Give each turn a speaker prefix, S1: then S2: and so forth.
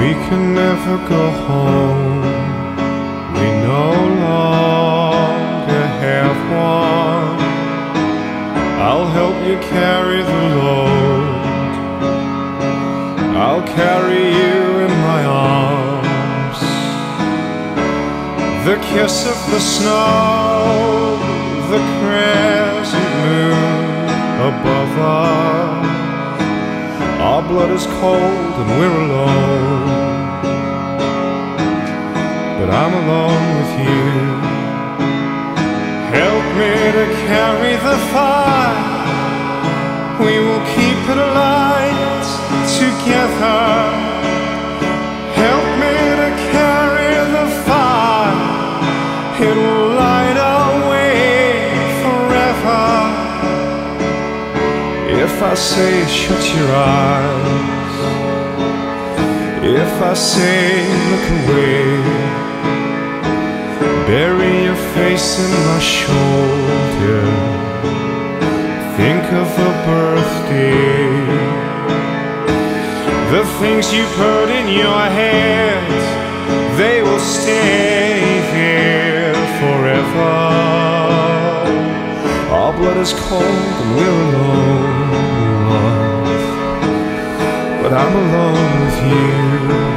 S1: We can never go home. We no longer have one. I'll help you carry the load. I'll carry you in my arms. The kiss of the snow, the crescent moon above us. Our blood is cold and we're alone, but I'm alone with you. Help me to carry the fire. We will keep it alight together. Help me to carry the fire. It will light our way forever. If I say shut your eyes, if I say look away, bury your face in my shoulder, think of a birthday, the things you put in your head, they will stay there forever. Our blood is cold and we're alone, love, but I'm alone with you.